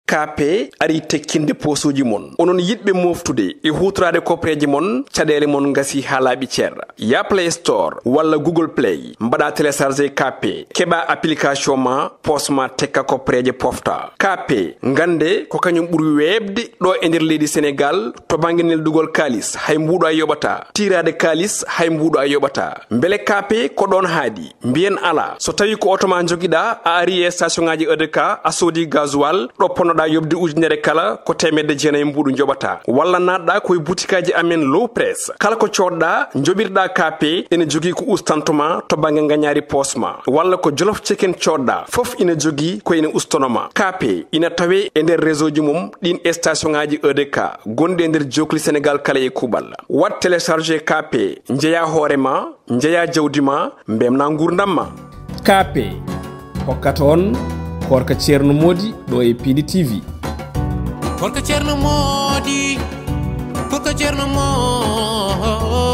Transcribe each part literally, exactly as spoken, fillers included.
K P ari tekkinde posuji mon onon yidbe moftude e hutrade kopreji mon cadele mon ngasi halabi cerra ya Play Store walla Google Play mbada télécharger K P keba application ma posma tekka kopreje pofta K P ngande ko kanyum buri webde do e nder leydi Sénégal to banginel dugol kalis hay mbudo ayobata tirade kalis hay mbudo ayobata mbele K P ko don haadi mbien ala so tawi ko otoma jogida a ari e station ngaji E D K a sodi gasoil do ponoda yobde ujunere kala ko temedde jeenay mbudu njobata walla nadda koy boutikaji amen low press kala ko codda njobirda K P ene jogi ko ustantuma to bange nganyari posma walla ko jollof chicken codda fof ina jogi ko ene ustonoma K P ina tawe e nder réseau ji mum din station ngaji E D K gonde e nder jokli Sénégal kala e kubal wat télécharger K P njeya horema njeya jawdima mbemna gurdamma K P hokkata on Koorka Thierno Mody do e Piindi T V Koorka Thierno Mody Koorka Thierno Mody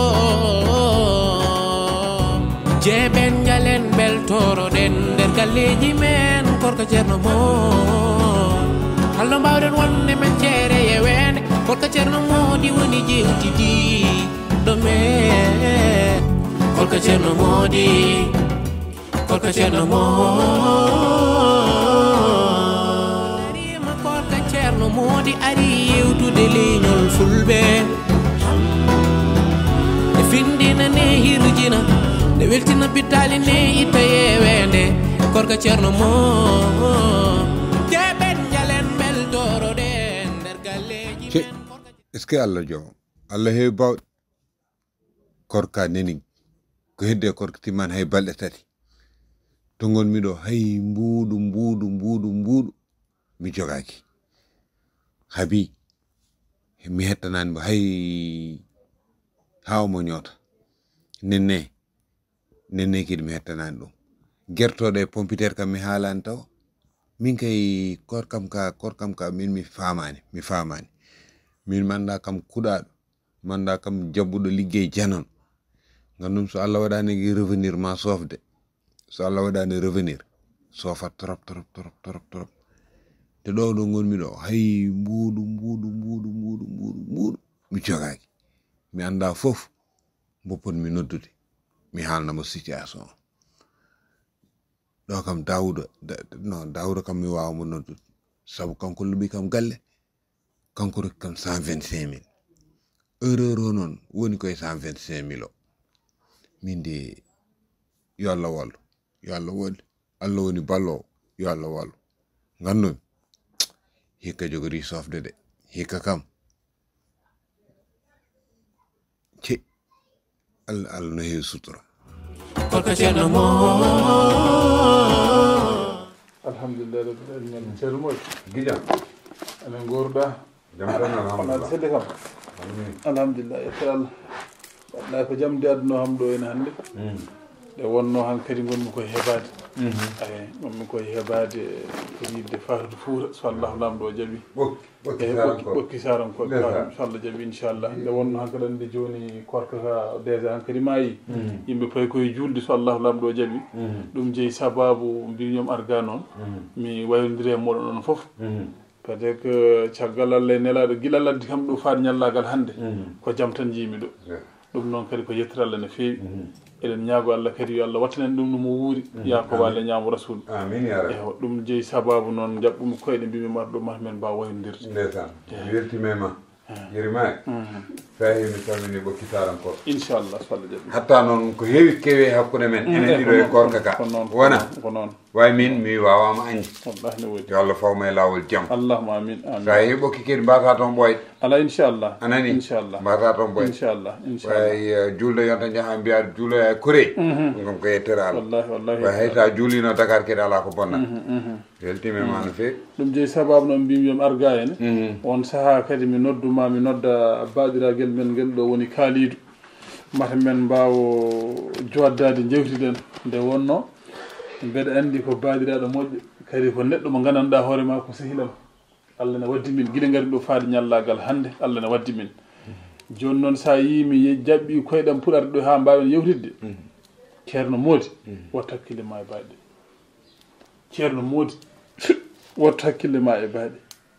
jeben jalen beltoro den der galleji men Koorka Thierno Mody hallo mbawden wonde men ceere e wende Koorka Thierno Mody woni jewtidi do men Koorka Thierno Mody Koorka Thierno Mody Thierno Mody ari yewtude leñol fulbe e findina ne hirjina de weltina bitali ne ita yewende Koorka Thierno Mody jeben jalen bel doro de der galleji est-ce que Allah jo Allah he baw Koorka neni ko hedde Koorka timan hay balde tati to ngon mi do hay mbudu mbudu mbudu mbudu mi jogaki habi mi hettanan ba hay haw mo nyota nenne nenne kid mi hettanan dum gertode pompiter kam mi halan taw min kay korkam ka korkam ka min mi famani mi famani min manda kam kudado manda kam jabbudo liggey janon ngandum so Allah wadani revenir ma sofde so Allah wadani revenir sofa trop trop trop trop trop te do do ngon mi do hay mbudu mbudu mbudu mbudu mbudu mbudu mi jogaki mi anda fof bopon mi noddude mi halna mo situation do kam Dawuda no Dawuda kam mi waaw mo noddude sabu kanko lubi kam galle kanko rek kam cent vingt-cinq mille euro non woni koy cent vingt-cinq mille min de yo Allah wallu yo Allah wallu Allah woni ballo yo Allah wallu ngandum hika jogori sofde de hika kam ci al al no he sutura Koorka Thierno Mody alhamdulillah rabbil alamin Thierno Mody gija ana gorda jam tan alhamdulillah sedde kam alhamdulillah e tal wallahi ko jamde adno ham do en hande de wonno hankadi gonmi koye heɓade ay gonmi koye heɓade ko yidde fatude fuuta so Allah lamɗo jaaɓi ɓokki sarankoɓe inchallah jaaɓi inchallah nde wonno hankadi ande joni Koorka ka déjà hankadi maayi yimɓe payi koye julde so Allah lamɗo jaaɓi ɗum jeeyi sababu mbiyom arga noon mi wayodiri e moɗon on foof peut être que caggal Allah e nelaɗo guila laddi kam ɗo faade ñallagal hande ko jaam tan jiimi ɗo ɗum noon kadi ko yettere Allah no feewi eɗen ñaago Allah kadi yo Allah wattanen ɗum no mo wuuri Yakoba Allah ñaamo rasul amin ya rabbi eyo ɗum jeeyi sababu noon jaɓɓumi koyɗe mbimi mar ɗo mat men mbawa wayodirde ndesan weltimema yerimaye fayi mi salmini ɓokki sarankoɓe inchallah so Allah jaaɓi hatta noon ko heewi kewi hakkude men enen ɗiɗo e Koorka ka wona ko noon way min mi wawama añde wallahi ne woodi yo Allah fawma e lawol jaam allahumma amin amin sa heewi ɓokki kadi mbata toon ɓoyde ala inchallah anani inchallah mbata toon ɓoyde inchallah inchallah way julde yonta jaaha mbiya juulo e Koré ɗum kam ko yettere Allah wallahi wallahi way hayta juulino Dakar kadi ala ko bonna weltimema no feewi ɗum jeeyi sababu noon mbimi yomi arga en on saaha kadi mi nodduma mi nodda baɗiragel men ngel ɗo woni kaalidu mata men mbawo joddade jewtiden nde wonno mbeɗa andi ko baɗiraɗo moƴƴo kadi ko neɗɗo mo gandanɗa hoore ma ko sehilam Allah ne waddi min guila ngari ɗo faade ñallagal hande Allah ne waddi min joni noon sa yimi jaɓɓi koyɗam puɗarde ɗo ha mbawen yewtidde Thierno Mody wattu hakkille ma e baɗe Thierno Mody wattu hakkille ma e baɗe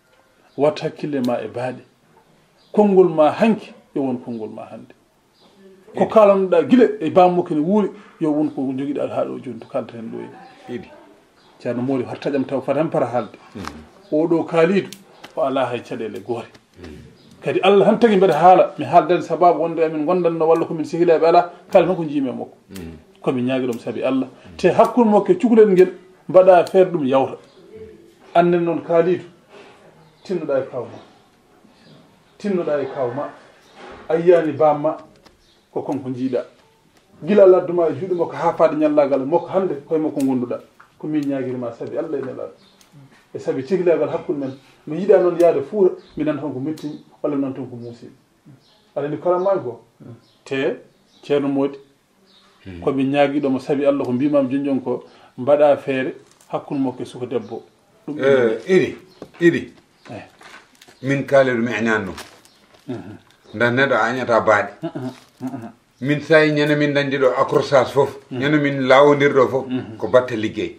wat hakkille ma e baaɗe konngol ma hanki yo won konngol ma hannde ko kalanoɗa gila e bammuke ne wuuri yo won ko joguiɗa ha ɗo joni to kalta hen ɗo e idi ceerno Mody har taƴam taw fata hen para haalde oɗo kaalido o ala hay caɗele goore kadi Allah han tagi mbeɗa haala mi haaldani sababu wonde amin gondanno walla komin sehilaɓe ala kala tan ko jiimi e makko komi ñaagui ɗum saabi Allah te hakkude mokke cukalel ngel mbaɗa feere ɗum yawta annen noon kaalido tinnoɗa e kawma tinnoɗa e kawma a yiyani bamma ko konko jiiɗa gila ladduma e juuɗe makko ha faade ñallagal makko hande koye makko gonduɗa ko min ñaguirima saabi Allah e nelaɗo e saabi cihlagal hakkude men mi yiiɗa noon yaade fuura mi nanta ton ko mettini walla mi nanta ton ko muusi aɗa andi kalamani ko te ceerno Mody komi ñaaguiɗomo saabi Allah ko mbimami joni jon ko mbaɗa feere hakkude makko e suka debbo ɗum idi idi min kaali ɗum eñani ɗum nda neɗɗo añata baaɗi min sayi ñande min dañdi ɗo accrochage foof ñande min lawodirɗo foof ko batte liggey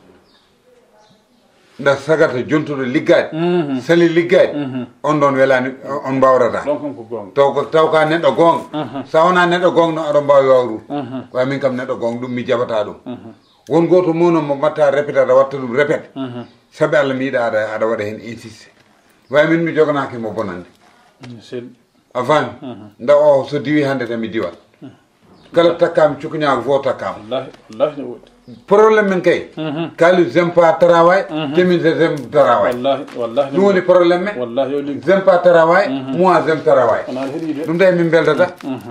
nda sagata jontuɗo liggade sali liggade on ɗon welani on mbawrata taw taw ka neɗɗo gonga sa wona neɗɗo gonga no aɗa mbawi wawru way min kam neɗɗo gonga ɗum mi jaɓata ɗum won goto muno mo mbatta répété aɗa watta ɗum répété saabi Allah mi yiiɗa aɗa aɗa waɗa hen insisté way min mi joganaki mo bonande a fami nda o so diwi hande tan mi diwat kala takkami cukañago fo takkama wallahi wallahi probléme men kay kaali j'aime pas travail temin j'aime travail wallahi wallahi ɗum woni probléme men wallahi o liggi j'aime pas travail moi j'aime travail on a heɗide ɗum tawi min beldata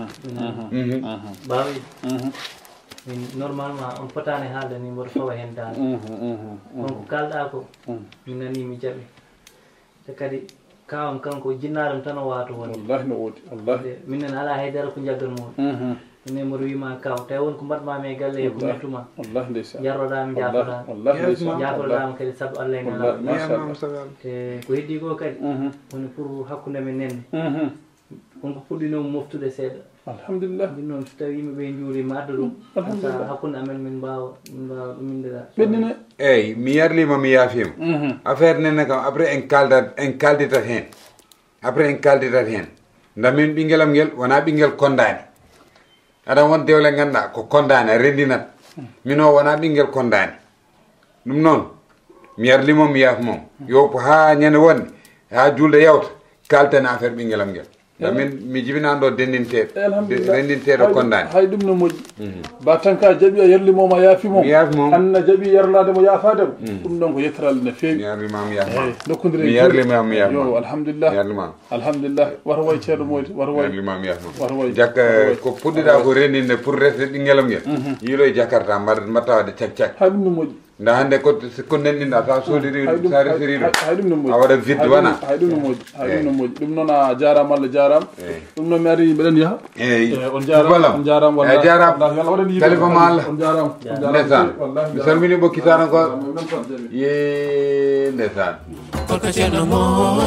bawi min normalement on fotani haalde ni mboɗo fawa hen dal donc kalɗa ko min nani mi jaɓi te kadi kawam kanko jinnaɗum tan o wato woni wallahi no wodi wallahi minen ala haydara ko jaggal muɗum minen mboɗo wima kaw tawi won ko mbaɗmami e galle e ko mettuma wallahi ndeysan jarroɗami jafoɗami wallahi ndeysan jafoɗami kadi saabu Allah e nelaɗo te ko heddi ko kadi woni pour hakkude men nenne wonko puɗɗinomo moftude seeɗa alhamdulillah ɗum noon so tawi yimɓeɓe juurima adda ɗum sa hakkude amen min mbawa min mbawa ɗumindira ɓennine eyyi mi yarlima mi yaafima affaire nene kam après en kaldat en kalditat hen après en kalditat hen nda min ɓinguelam nguel wona ɓinguel kondani aɗa won dewle ganduɗa ko kondani a rendinat min o wona ɓinguel kondani ɗum noon mi yarlimo mi yaafmom yo ha ñande wonde ha julde yawta kaltene affaire ɓinguelam nguel nda min mi jibinani ɗo dendinteɗo rendinteɗo kondani hay ɗum no moƴƴi ba tan ka jaaɓi a yerlimoma a yaafimo mi yaafimom anna jaaɓi yerlademo yaafademo ɗum ɗon ko yettoral ne feewi mi yarlima mi yaafmam nokkudire mi yarlima mi yaafmam yo alhamdulillah mi yarlimam alhamdulillah wata way ceerno Mody wata way yarlima mi yaafmam wata way jakka ko puɗɗiɗa ko rendinde pour resde ɓinguelam nguel yiilo e jakarta mbatta wadde cak cak hay ɗum no moƴƴi nda hande ko ko nenɗinɗa sa sodiri ɗum sa resiri ɗum hay ɗum no moƴƴi a waɗa vide wona hay ɗum no moƴƴi hay ɗum no moƴƴi ɗum noon a jarama Allah jarama ɗum noon mi ari mbeɗen yaaha eyyi on jarama on jarama wallahi jarama Allah waɗani yimɓe kalifa ma Allah on jarama ndesan mi salmini ɓokkitano ko ye ndesan Koorka ceerno mo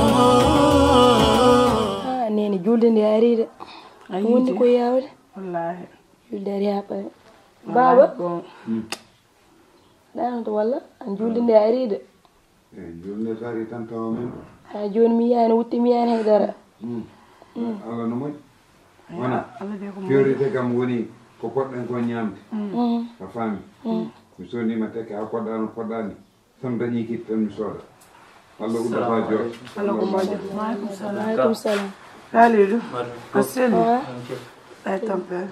ah nene julde nde aride wonde ko yawde wallahi julde ari haɓɓa baba ɗanoto walla an julde nde aride eyyi julde so ari tan tawa min ha joni mi yiyani wutte mi yiyani haydara Allah no moƴƴi wona priorité kam woni ko poɗɗen ko ñamde a faami mi sodnima tekke ha poɗɗa no poɗɗa ni somi dañi kitte tan mi sooda Allah uddata jooɗo Allah ko moƴƴo aleykum salam Kalidou a selli ah ay tampere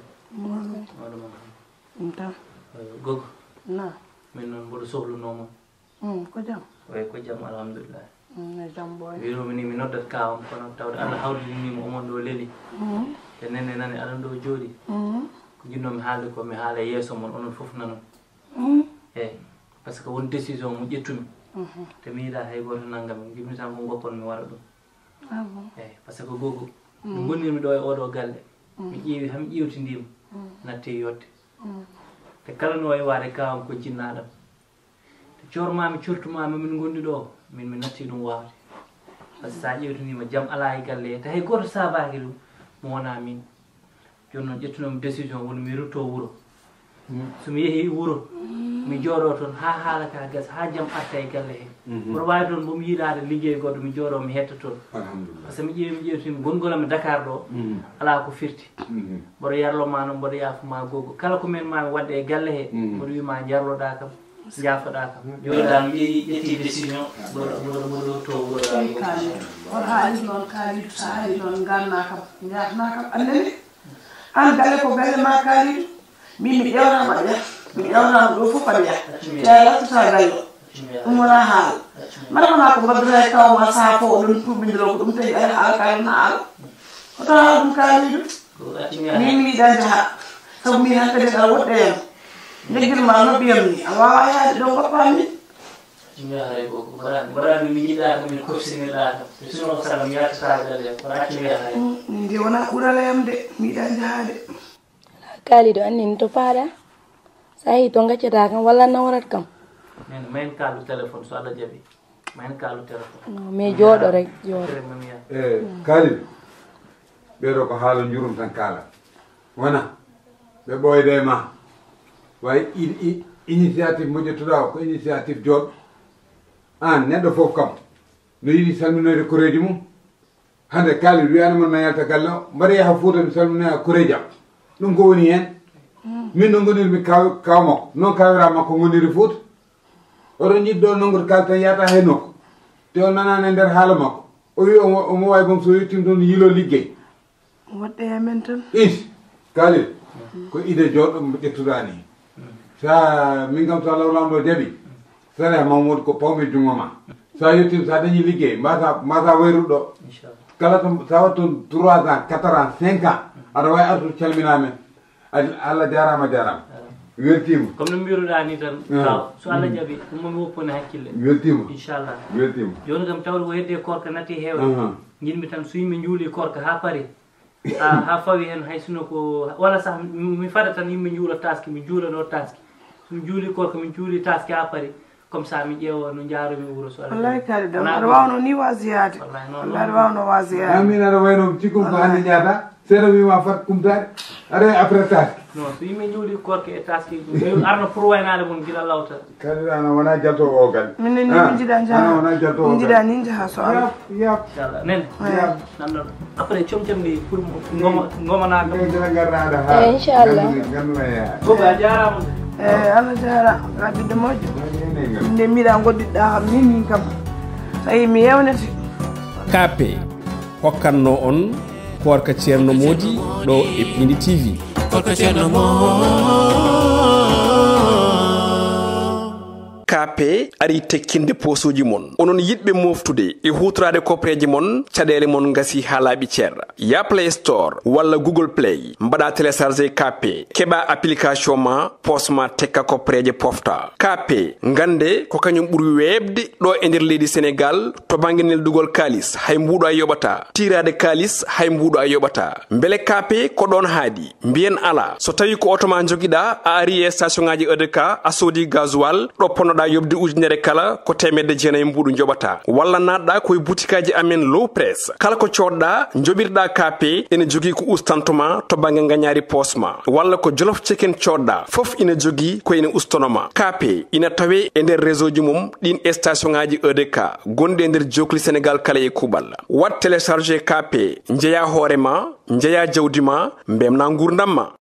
tam gogo na min noon mboɗo sohlunoma ko jam way ko jaam alhamdulillah e jam boy wiromi ni mi noddat kawam kono tawde Allah hawridinima omon ɗo leeli te nene nane aɗan ɗo jooɗi ko jinnomi haalde ko mi haala yeeso mon onon foof nanon eyyi par ce que won décision mo ƴettumi te mi yiiɗa hay goto nanggami jibmi tan ko goppon mi waɗa ɗum eyyi par ce que gogo mi gonirmi ɗo e oɗo galle mi ƴeewi hami ƴewtidima natti yodde te kala no wawi waade kawam ko jinnaɗam te cormami curtumami min gondi ɗo min mi natti ɗum wawde par ce que sa ƴewtinima jaam ala e galle te hay goto sabaki ɗum mo wona min joni noon ƴettunomi décision woni mi rutto wuuro somi yeehi wuuro mi jooɗo toon ha haala ka gasa ha jaam arta e galle he mboɗo wawi toon bomi yiiɗade liggey goɗɗo mi jooɗo mi hetta toon par ce que mi ƴeewi mi ƴeewtimi gongolam e Dakar ɗo ala ko firti mboɗo yarloma noon mboɗo yaafuma gogo kala ko men mami wadde e galle he mboɗo wima jarloɗa kam jaafoɗa kam joni dal mi ƴetti décision mboɗo mboɗo to kaali on haali noon kaalidu so haali noon ganna kam jafna kam andene an galle ko galle ma kaalidu min mi ƴewnama ƴeew mi ƴewnama ɗo fof aɗa yaha ya yattata galle ɗum wona haal mbaɗama ko mbaddata e kawma saha fo oɗon tuɓidiro ko ɗum tagi aɗa haal kaali na haal hoto haala ɗum kaalidu min mi yiɗa jaha sabu min hakkadi ɗa woɗɗeyam leggirma noɓiyam ni a wawa yaade ɗo goppami mi yahay koko mbaɗami mi yiɗa ko min kofsiniɗa kam sinon saga mi yattata galle kono acci mi yahay min de wona ɓuralayam de mi yiɗa jahade kaalido annini to faaɗa sa yehi to gaccata kam walla nawrat kam min mayen kaalu téléphone so Allah jaaɓi mayen kaalu téléphone non mais jooɗo rek jooɗo e kaalido ɓeɗo ko haala jurum tan kaala wona ɓe ɓoyde ma way initiative mo ƴettuɗa o ko initiative jooɗo an neɗɗo fof kam no yiɗi salminoyde koreji mum hande kaalido wiyanama no yalta galle o mbaɗa yaha Fouta mi salminoya koreji am ɗum ko woni hen min no gonirmi kaw kaw makko noon kawira makko goniri Fouta oɗon jiɗɗo nongoto kaal tan yata hay nokko te o nanani e nder haala makko o wi omo wawi boom so yettima toon yilo liggey woɗɗe e men tan is kaalido ko idée jooɗo mo ƴettuɗa ni sa min kam so Allah lamɗo jaaɓi sara Mamadou ko pawmi jungo ma sa yettima sa dañi liggey mbasa mbasa wayruɗo kala to sa wat toon trois ans quatre ans cinq ans aɗa wawi artude calminamen Allah jarama jarama weltima comme no mbiruɗa ni tan kaw so Allah jaaɓi ɗum momi wopponi hakkille weltima inchallah weltima joni kam tawde ko hedde Koorka natti hewde jinmi tan so yimɓe juuli Koorka ha paari ha ha fawi hen hay sino ko walla sah mi fada tan yimɓe juula taski mi juulano taski somi juuli Koorka mi juuli taski ha paari comme ça mi ƴeewa no jaaromi wuuro so wallahi kaali dam aɗa wawno ni wasiyade wallahi aɗa wawno wasiyade amin aɗa wayno cikkum ko hande ñaata seeɗa wima fat kumtade aɗa après taski non so yimɓe juuli Koorka e taski arno pour waynade mon guila lawta kadi ana wona jatowo o kadi minen ni min jiiɗa jaha wona jatowo min jiiɗa nin jaha so Allah yap inchallah nene nanɗon après comcamɗi pour goma gomanaka gila garɗa aɗa ha inchallah ganduma e gogo a jarama eyi Allah jarama rabide moƴƴo nde mbiɗa goɗɗiɗɗa kam ni min kam so yi mi yewnete kape hokkanno on Koorka Thierno Mody ɗo e Piindi T V Koorka Thierno Mody kape ari tekkinde posuji mon onon yiɗɓe moftude e hutorade kopreji mon caɗele mon gasi ha laaɓi ceerra ya Play Store walla Google Play mbaɗa téléchargé kape keɓa application ma posma tekka kopreje pofta kape gande ko kañum ɓuuri webde ɗo e nder leydi Sénégal to banggue neldugol kalis hay mbuɗo a yoɓata tirade kalis hay mbuɗo a yoɓata beele kape ko ɗon haadi mbiyen ala so tawi ko auto ma joguiɗa a ari e station ngaji E D K a soodi gasoil ɗo ponnoɗa yobde ujunere kala ko temedde jeenayyi mbuɗu joɓata walla natɗa koye boutikaji amen low press kala ko coɗɗa joɓirɗa kape ene jogui ko ustantoma to banggue gagnari posma walla ko jolof chicken coɗɗa foof ina jogui ko ina ustonoma kape ina tawe e nder réseau ji mum ɗin station ngaji E D K gonɗi e nder jokli Sénégal kala e kuuɓal wat téléchargé kape jeeya hoorema jeeya jawdi ma mbemna gurdam ma